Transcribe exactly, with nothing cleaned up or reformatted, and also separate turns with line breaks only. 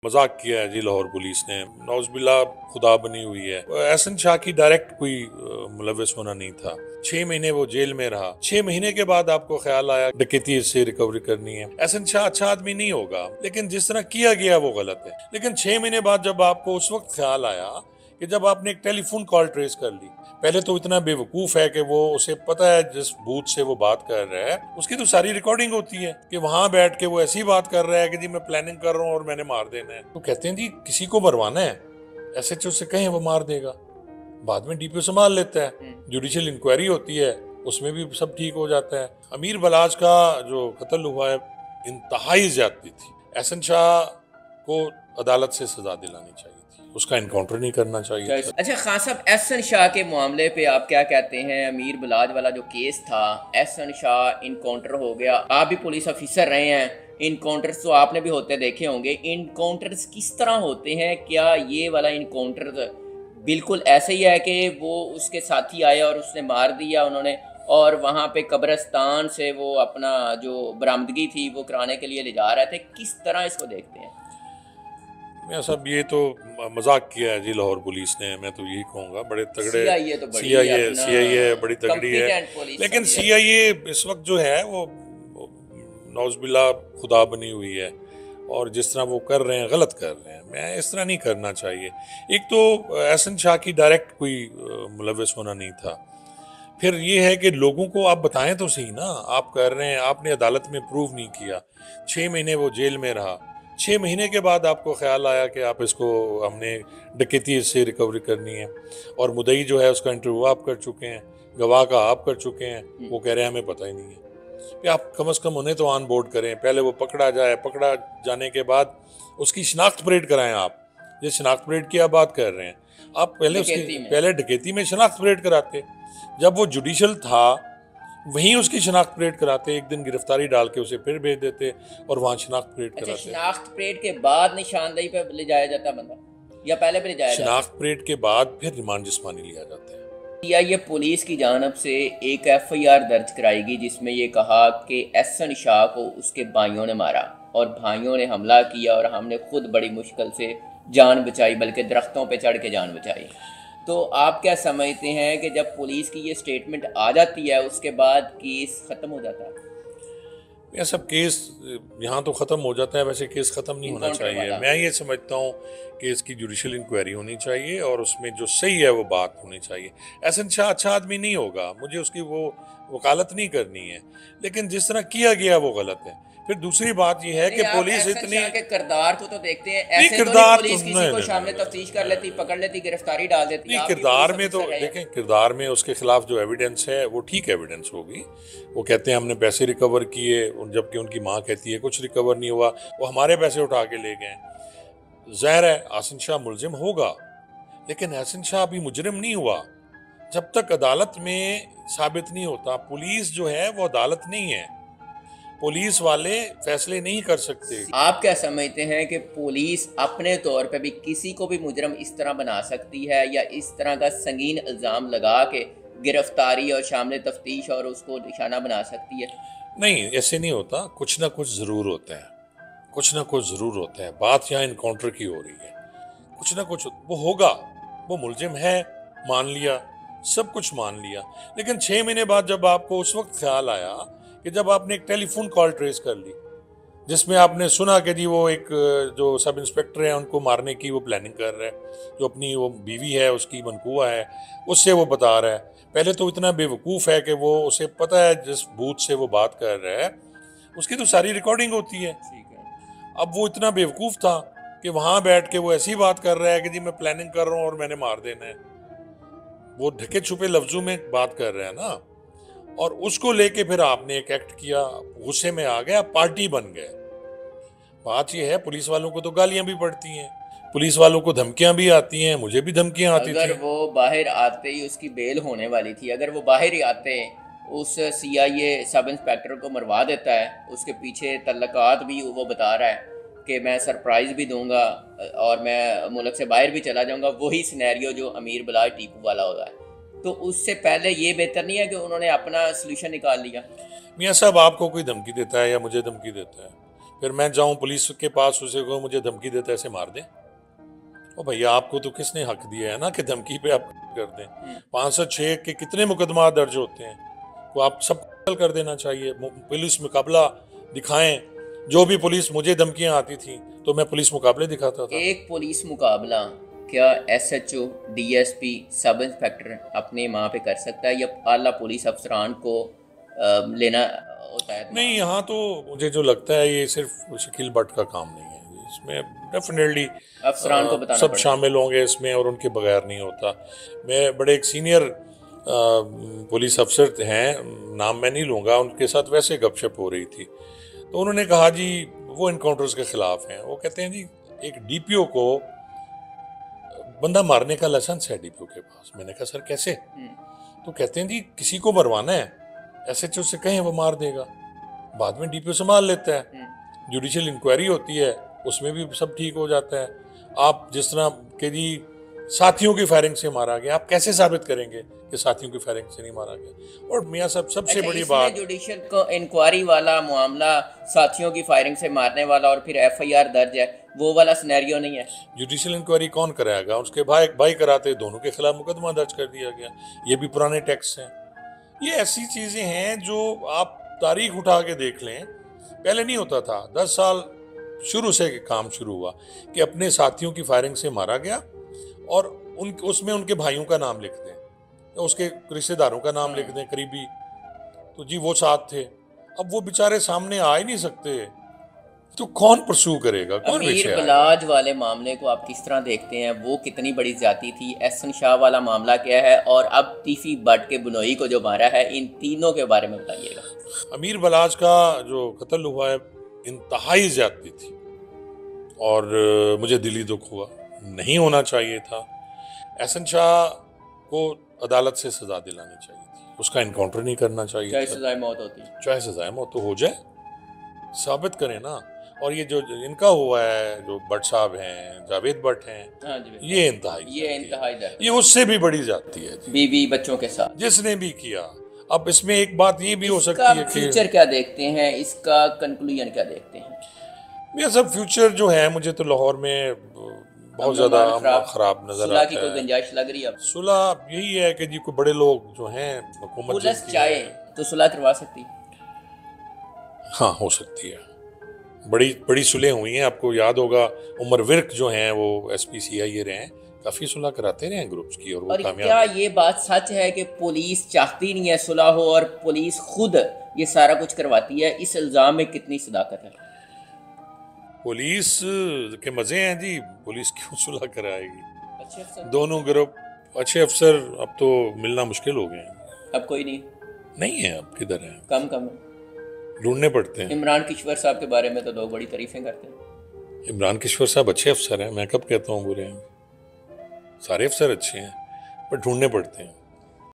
मजाक किया है जी लाहौर पुलिस ने, नौज़बिल्ला खुदा बनी हुई है। एहसन शाह की डायरेक्ट कोई मुलविस होना नहीं था। छह महीने वो जेल में रहा, छह महीने के बाद आपको ख्याल आया डकैती से रिकवरी करनी है। एहसन शाह अच्छा आदमी नहीं होगा, लेकिन जिस तरह किया गया वो गलत है। लेकिन छह महीने बाद जब आपको उस वक्त ख्याल आया कि जब आपने एक टेलीफोन कॉल ट्रेस कर ली, पहले तो इतना बेवकूफ है कि वो उसे पता है जिस बूथ से वो बात कर रहा है उसकी तो सारी रिकॉर्डिंग होती है कि वहां बैठ के वो ऐसी बात कर रहा है कि जी मैं प्लानिंग कर रहा हूँ और मैंने मार देना है। तो कहते हैं जी किसी को मरवाना है एसएचओ से कहें वो मार देगा, बाद में डीपीओ संभाल लेता है, जुडिशियल इंक्वायरी होती है उसमें भी सब ठीक हो जाता है। अमीर बलाज का जो कत्ल हुआ है इंतहाई ज्यादती थी। एहसन शाह को अदालत से सजा दिलानी चाहिए थी, उसका इनकाउंटर नहीं करना चाहिए था।
अच्छा खान साहब, एहसन शाह के मामले पे आप क्या कहते हैं? अमीर बलाज वाला जो केस था, एहसन शाह इनकाउंटर हो गया, आप भी पुलिस ऑफिसर रहे हैं, इनकाउंटर्स तो आपने भी होते देखे होंगे। इनकाउंटर्स किस तरह होते हैं? क्या ये वाला इनकाउंटर बिल्कुल ऐसे ही है कि वो उसके साथी आया और उसने मार दिया उन्होंने, और वहाँ पे कब्रिस्तान से वो अपना जो बरामदगी थी वो कराने के लिए ले जा रहे थे? किस तरह इसको देखते हैं?
मैं सब ये तो मजाक किया है जी लाहौर पुलिस ने, मैं तो यही कहूँगा। बड़े तगड़े
सीआईए तो बड़ी
सीआईए सीआईए बड़ी तगड़ी है, लेकिन सीआईए इस वक्त जो है वो नौज़बिल्ला खुदा बनी हुई है और जिस तरह वो कर रहे हैं गलत कर रहे हैं। मैं इस तरह नहीं करना चाहिए। एक तो एहसन शाह की डायरेक्ट कोई मुलविस होना नहीं था, फिर ये है कि लोगों को आप बताएं तो सही ना, आप कर रहे हैं, आपने अदालत में प्रूव नहीं किया। छः महीने वो जेल में रहा, छः महीने के बाद आपको ख्याल आया कि आप इसको हमने डकैती से रिकवरी करनी है, और मुदई जो है उसका इंटरव्यू आप कर चुके हैं, गवाह का आप कर चुके हैं, वो कह रहे हैं हमें पता ही नहीं है। कि आप कम अज़ कम उन्हें तो ऑन बोर्ड करें, पहले वो पकड़ा जाए, पकड़ा जाने के बाद उसकी शनाख्त परेड कराएं। आप ये शनाख्त परेड की आप बात कर रहे हैं, आप पहले उसकी पहले डकैती में शनाख्त परेड कराते, जब वो जुडिशल था वहीं उसकी शनाख्त परेड कराते, एक दिन गिरफ्तारी डाल के उसे फिर भेज देते और वहाँ शनाख्त परेड कराते।
अच्छा, शनाख्त परेड के बाद निशानदेही पे ले जाया जाता बंदा या पहले पे ले जाया जाता?
शनाख्त परेड के बाद फिर रिमांड जिस्मानी लिया जाता है।
या ये पुलिस की जानब से एक एफ आई आर दर्ज कराएगी जिसमें ये कहा कि एहसन शाह को उसके भाइयों ने मारा और भाइयों ने हमला किया और हमने खुद बड़ी मुश्किल से जान बचाई, बल्कि दरख्तों पे चढ़ के जान बचाई। तो आप क्या समझते हैं कि जब पुलिस की ये स्टेटमेंट आ जाती है उसके बाद केस ख़त्म हो जाता है?
यह सब केस यहाँ तो ख़त्म हो जाता है, वैसे केस ख़त्म नहीं होना चाहिए। मैं ये समझता हूँ कि इसकी जुडिशल इंक्वायरी होनी चाहिए और उसमें जो सही है वो बात होनी चाहिए। एहसन शाह अच्छा आदमी नहीं होगा, मुझे उसकी वो वकालत नहीं करनी है, लेकिन जिस तरह किया गया वो गलत है। फिर दूसरी बात यह है कि पुलिस इतनी
के किरदार को तो देखते हैं, ऐसे तो नहीं पुलिस किसी को शामिल तफ्तीश कर लेती, पकड़ लेती, गिरफ्तारी डाल देती।
नहीं, किरदार में तो देखें, किरदार में उसके खिलाफ जो एविडेंस है वो ठीक एविडेंस होगी। वो कहते हैं हमने पैसे रिकवर किए, जबकि उनकी माँ कहती है कुछ रिकवर नहीं हुआ, वो हमारे पैसे उठा के ले गए। ज़ाहिर है एहसन शाह मुलजिम होगा, लेकिन एहसन शाह अभी मुजरिम नहीं हुआ जब तक अदालत में साबित नहीं होता। पुलिस जो है वो अदालत नहीं है, पुलिस वाले फैसले नहीं कर सकते।
आप क्या समझते हैं कि पुलिस अपने तौर पे भी किसी को भी मुजरिम इस तरह बना सकती है या इस तरह का संगीन इल्ज़ाम लगा के गिरफ्तारी और शामिल तफ्तीश और उसको निशाना बना सकती है?
नहीं, ऐसे नहीं होता, कुछ ना कुछ ज़रूर होता है, कुछ ना कुछ ज़रूर होता है। बात यहाँ इनकाउंटर की हो रही है, कुछ ना कुछ वो होगा। वो मुलजिम है मान लिया, सब कुछ मान लिया, लेकिन छः महीने बाद जब आपको उस वक्त ख्याल आया कि जब आपने एक टेलीफोन कॉल ट्रेस कर ली जिसमें आपने सुना कि जी वो एक जो सब इंस्पेक्टर है उनको मारने की वो प्लानिंग कर रहा है, जो अपनी वो बीवी है उसकी मनकुआ है उससे वो बता रहा है। पहले तो इतना बेवकूफ़ है कि वो उसे पता है जिस बूथ से वो बात कर रहा है उसकी तो सारी रिकॉर्डिंग होती है। अब वो इतना बेवकूफ़ था कि वहाँ बैठ के वो ऐसी बात कर रहा है कि जी मैं प्लानिंग कर रहा हूँ और मैंने मार देना है। वो ढके छुपे लफ्ज़ों में बात कर रहा है ना, और उसको लेके फिर आपने एक एक्ट किया, गुस्से में आ गया, पार्टी बन गए। बात यह है पुलिस वालों को तो गालियां भी पड़ती हैं, पुलिस वालों को धमकियां भी आती हैं, मुझे भी धमकियां आती थी।
अगर वो बाहर आते ही उसकी बेल होने वाली थी, अगर वो बाहर ही आते उस सीआईए सब इंस्पेक्टर को मरवा देता है, उसके पीछे तल्लकात भी वो बता रहा है कि मैं सरप्राइज़ भी दूंगा और मैं मुल्क से बाहर भी चला जाऊंगा, वही सिनेरियो जो अमीर बलाज टीपू वाला होता है। तो उससे पहले ये बेहतर नहीं है कि उन्होंने अपना सोल्यूशन निकाल लिया?
मियाँ साहब, आपको कोई धमकी देता है या मुझे धमकी देता है, پھر میں جاؤں پولیس کے پاس اسے کہوں مجھے دھمکی دیتا ہے ایسے مار دیں. او بھیا آپ کو تو کس نے حق دیا ہے نا کہ دھمکی پہ آپ کر دیں. پانچ سو چھ کے کتنے مقدمات درج ہوتے ہیں, وہ آپ سب کو کر دینا چاہیے. پولیس مقابلہ دکھائیں. جو بھی پولیس مجھے دھمکیاں آتی تھیں تو میں پولیس مقابلے دکھاتا تھا.
ایک پولیس مقابلہ کیا S H O, D S P, sub inspector اپنے وہاں پہ کر سکتا ہے یا اعلیٰ پولیس افسران کو لینا ہوتا ہے؟
نہیں, یہاں تو مجھے جو لگتا ہے یہ صرف شکیل بٹ کا کام نہیں ہے, اس میں ڈیفینیٹلی
افسران کو بتانا
سب
پڑے.
شامل ہوں گے اس میں, اور ان کے بغیر نہیں ہوتا. میں بڑے ایک سینئر پولیس افسر ہیں, نام میں نہیں لوں گا, ان کے ساتھ ویسے گپ شپ ہو رہی تھی تو انہوں نے کہا جی وہ انکاؤنٹرز کے خلاف ہیں. وہ کہتے ہیں جی ایک ڈی پی او کو بندہ مارنے کا لائسنس ہے ڈی پی او کے پاس. میں نے کہا سر کیسے؟ تو کہتے ہیں جی کسی کو مروانا ہے ایس ایچ او سے کہیں وہ مار دے گا, بعد میں ڈی پی او سنبھال لیتا ہے, جوڈیشل انکوائری ہوتی ہے اس میں بھی سب ٹھیک ہو جاتا ہے. آپ جس طرح کہ جی ساتھیوں کی فائرنگ سے مارا گیا, آپ کیسے ثابت کریں گے کہ ساتھیوں کی فائرنگ سے نہیں مارا گیا؟ اور میاں صاحب سب سے بڑی بات,
جوڈیشل انکوائری والا معاملہ ساتھیوں کی فائرنگ سے مارنے والا اور پھر ایف آئی آر درج ہے, وہ والا سینیریو نہیں ہے.
جوڈیشل انکوائری کون کرائے گا؟ اس کے بھائی بھائی کراتے, دونوں کے خلاف مقدمہ درج کر دیا گیا. یہ بھی پرانے ٹیکس ہیں. یہ ایسی چیزیں ہیں جو آپ تاریخ اٹھا کے دیکھ لیں, پہلے نہیں ہوتا تھا. دس سال شروع سے کام شروع ہوا کہ اپنے ساتھیوں کی فائرنگ سے مارا گیا اور ان اس میں ان کے بھائیوں کا نام لکھ دیں, اس کے رشتہ داروں کا نام لکھ دیں قریبی, تو جی وہ ساتھ تھے. اب وہ بیچارے سامنے آ ہی نہیں سکتے تو کون پرسو کرے گا, کون
امیر
پیچھے آئے گا؟
بلاج والے معاملے کو آپ کس طرح دیکھتے ہیں؟ وہ کتنی بڑی زیادتی تھی؟ احسن شاہ والا معاملہ کیا ہے؟ اور اب تیفی بٹ کے بنوئی کو جو مارا ہے, ان تینوں کے بارے میں بتائیے گا.
امیر بلاج کا جو قتل ہوا ہے انتہائی زیادتی تھی اور مجھے دلی دکھ ہوا, نہیں ہونا چاہیے تھا. احسن شاہ کو عدالت سے سزا دلانی چاہیے تھی, اس کا انکاؤنٹر نہیں کرنا چاہیے
چاہے
تھا.
سزائے موت ہوتی,
چاہے سزائے موت تو ہو جائے, ثابت کریں نا. اور یہ جو ان کا ہوا ہے جو بٹ صاحب ہیں, جاوید بٹ ہیں,
ہاں جی,
یہ انتہائی
یہ انتہائی زیادتی,
یہ اس سے بھی بڑی جاتی ہے
بیوی بچوں کے ساتھ
جس نے بھی کیا. اب اس میں ایک بات یہ بھی ہو
اس کا
سکتی ہے کہ
فیوچر کیا دیکھتے ہیں, اس کا کنکلوژن کیا دیکھتے ہیں؟
یہ سب فیوچر جو ہے مجھے تو لاہور میں بہت زیادہ خراب نظر
صلح
آتا
کی کوئی
ہے.
گنجائش لگ رہی ہے؟ اب
صلح یہی ہے کہ جی کوئی بڑے لوگ جو ہیں حکومت
پولیس
جن کی
چاہے تو صلح کروا سکتی,
ہاں ہو سکتی ہے. بڑی بڑی صلحیں ہوئی ہیں, آپ کو یاد ہوگا عمر ورک جو ہیں وہ ایس پی سی آئی اے رہے ہیں, کافی صلح کراتے رہے ہیں گروپس کی, اور وہ
اور
کامیاب.
کیا یہ بات سچ ہے کہ پولیس چاہتی نہیں ہے صلح ہو اور پولیس خود یہ سارا کچھ کرواتی ہے؟ اس الزام میں کتنی صداقت ہے؟
پولیس کے مزے ہیں جی, پولیس کیوں صلح کرائے گی؟
اچھے افسر
دونوں گروپ اچھے افسر اب تو ملنا مشکل ہو گئے ہیں.
اب کوئی نہیں
نہیں ہے, اب کدھر ہے,
کم کم ہے.
ڈھونڈنے پڑتے ہیں.
عمران کشور صاحب کے بارے میں تو لوگ بڑی تعریفیں کرتے ہیں.
عمران کشور صاحب اچھے افسر ہیں, میں کب کہتا ہوں برے ہیں؟ سارے افسر اچھے ہیں, پر ڈھونڈنے پڑتے ہیں.